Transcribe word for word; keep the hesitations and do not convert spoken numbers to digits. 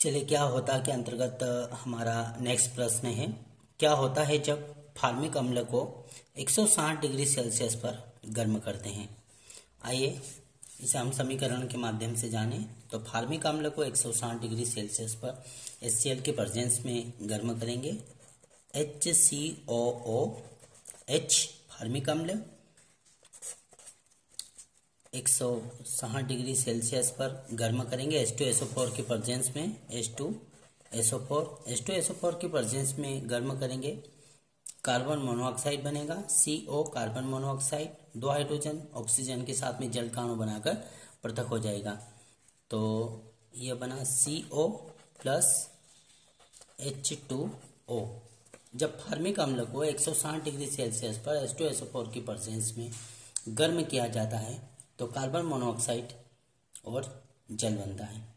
चलिए, क्या होता के अंतर्गत हमारा नेक्स्ट प्रश्न है। क्या होता है जब फार्मिक अम्ल को एक सौ साठ डिग्री सेल्सियस पर गर्म करते हैं। आइए इसे हम समीकरण के माध्यम से जानें। तो फार्मिक अम्ल को एक सौ साठ डिग्री सेल्सियस पर एचसीएल के प्रेजेंस में गर्म करेंगे। H C O O H formic अम्ल एक सौ साठ डिग्री सेल्सियस पर गर्म करेंगे H two S O four के प्रेजेंस में। H two S O four H two S O four के प्रेजेंस में गर्म करेंगे। कार्बन मोनोऑक्साइड बनेगा सी ओ कार्बन मोनोऑक्साइड, दो हाइड्रोजन ऑक्सीजन के साथ में जल का अणु बनाकर पृथक हो जाएगा। तो यह बना C O plus H two O. जब फार्मिक अम्ल को एक सौ साठ डिग्री सेल्सियस पर H two S O four की प्रेजेंस में गर्म किया जाता है तो कार्बन मोनोऑक्साइड और जल बनता है।